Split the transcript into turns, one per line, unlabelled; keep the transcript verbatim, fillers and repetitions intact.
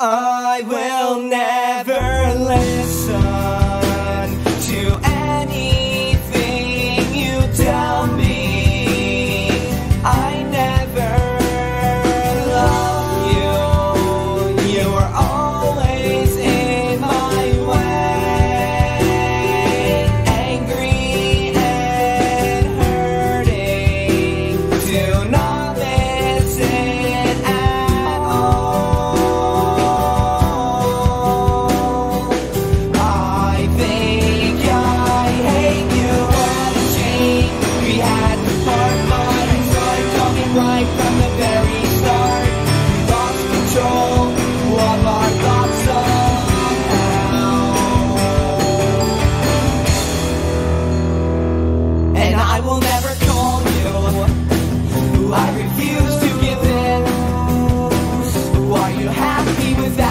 I will never listen to anything you tell me. I never loved you. You were always in my way, angry and hurting. Do not listen at all. I think I hate you. What a shame we had to part, but I started talking right from the very start. We lost control of our thoughts somehow, and I will never call you. I refuse to give in. Are you happy with that?